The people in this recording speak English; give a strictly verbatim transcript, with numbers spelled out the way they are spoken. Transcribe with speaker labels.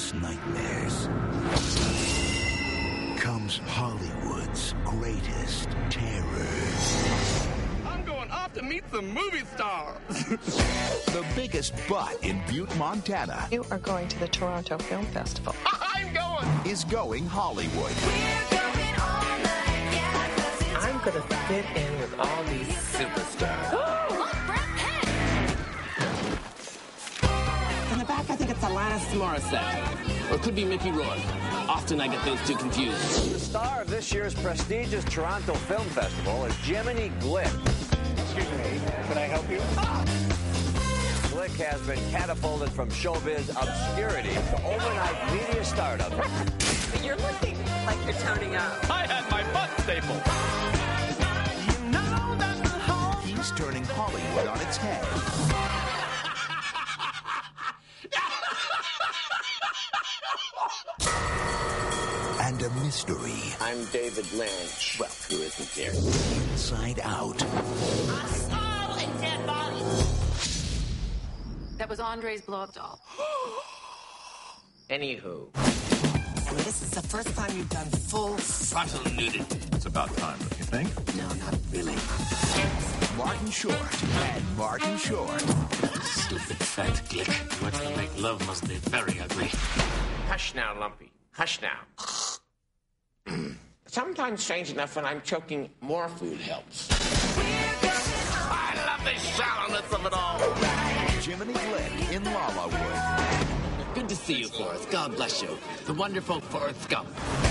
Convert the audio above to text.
Speaker 1: worst nightmares comes Hollywood's greatest terrors.
Speaker 2: I'm going off to meet the movie stars.
Speaker 1: The biggest butt in Butte, Montana.
Speaker 3: You are going to the Toronto Film Festival.
Speaker 2: I'm going.
Speaker 1: Is going Hollywood.
Speaker 4: I'm going to fit in with all these superstars.
Speaker 5: Look, Brad Pitt!
Speaker 6: In the back, I think it's Alanis Morissette. Or it could be Mickey Rourke. Often I get those two confused.
Speaker 7: The star of this year's prestigious Toronto Film Festival is Jiminy Glick.
Speaker 8: Excuse me, can I help you?
Speaker 7: Ah! Glick has been catapulted from showbiz obscurity to overnight media stardom.
Speaker 4: You're looking like you're toning up.
Speaker 2: I had my butt stapled.
Speaker 1: You know that the whole... He's turning Hollywood on its head. And a mystery.
Speaker 6: I'm David Lynch. Well, who isn't there?
Speaker 1: Inside Out.
Speaker 5: A skull and dead bodies. That was Andre's blow-up doll.
Speaker 6: Anywho.
Speaker 4: I mean, this is the first time you've done full frontal nudity.
Speaker 8: It's about time, don't you think?
Speaker 4: No, not really.
Speaker 1: Martin Short and Martin Short.
Speaker 9: Stupid fat Glick. What's to make love must be very ugly.
Speaker 6: Hush now, Lumpy. Hush now. Sometimes, strange enough, when I'm choking, more food helps. I love the shallowness of it all.
Speaker 1: Jiminy Glick in Lalawood.
Speaker 9: Good to see you, Forrest. God bless you. The wonderful Forrest Gump.